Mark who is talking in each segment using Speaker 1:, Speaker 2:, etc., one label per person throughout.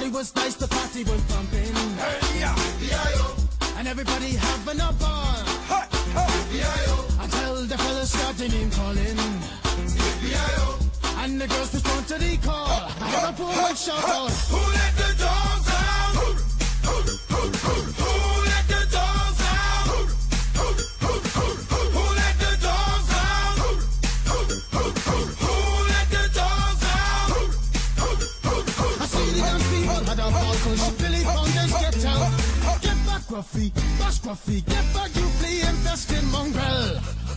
Speaker 1: party was nice, the party was pumping.
Speaker 2: Hey, yeah.
Speaker 1: And everybody having a ball. Until the fellas started name calling. And the girls respond to the call. I hear a poor one shout out,
Speaker 2: Who let the dogs out? Who let the dogs out? Who let the dogs out? Who let the dogs out?
Speaker 1: I see the young people had a ball, cause Billy Fountains get out. Get back, Gruffy, bash Gruffy, get back, you flea infested mongrel.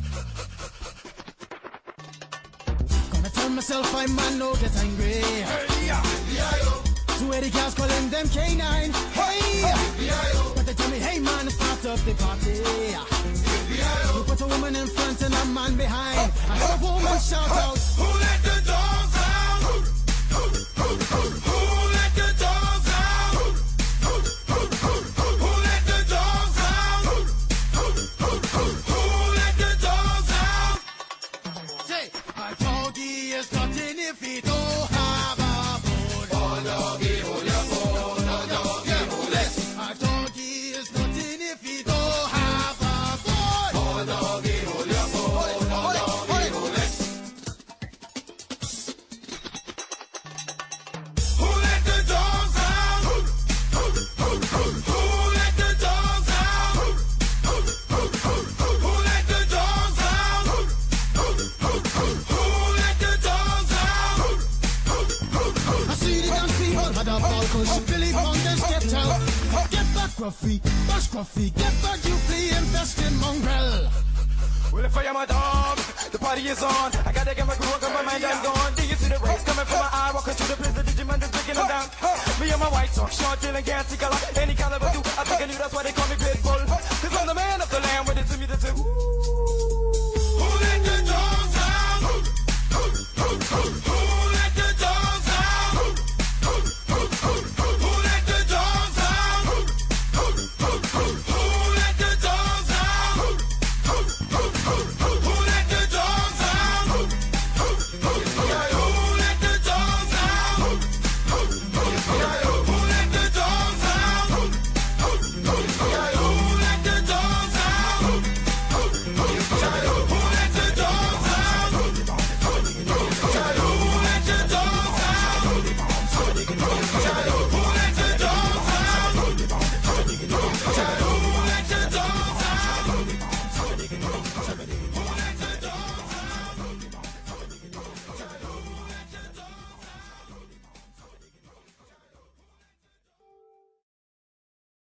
Speaker 1: Gonna tell myself I man no get angry.
Speaker 2: Hey, yeah.
Speaker 1: 280 girls calling them K9. Hey, but they tell me, hey man, start up the party. You put a woman in front and a man behind. I heard a woman shout out,
Speaker 2: Who let the dogs out? Who let the dogs out? Who let the dogs out? Who let the dogs out?
Speaker 1: say, a doggy is nothing if he don't have a bone.
Speaker 2: Oh, doggy, hold your bone. Oh, doggy, hold it.
Speaker 1: A doggy is nothing if he don't have a bone.
Speaker 2: Oh, doggy, hold your bone. Oh, doggy, hold it. Who let the dogs out? Who let the dogs out? Who let the dogs out? Who let the dogs out?
Speaker 1: I see the young people had a ball, cause Billy Fountains get out. Get back, Gruffy, bash Gruffy, get back, you flea infested mongrel.
Speaker 3: Well, if I am a dog, the party is on. I gotta get my groove on, cause my mind I'm gone. Do you see the rays coming from my eye? Walking through the place, the Digimon just breaking them down. Me and my white talk, short, tail, and gassy color. Any caliber do, I think I knew that's why they call me Pitbull. Cause I'm the man of the land, with it to me, the two.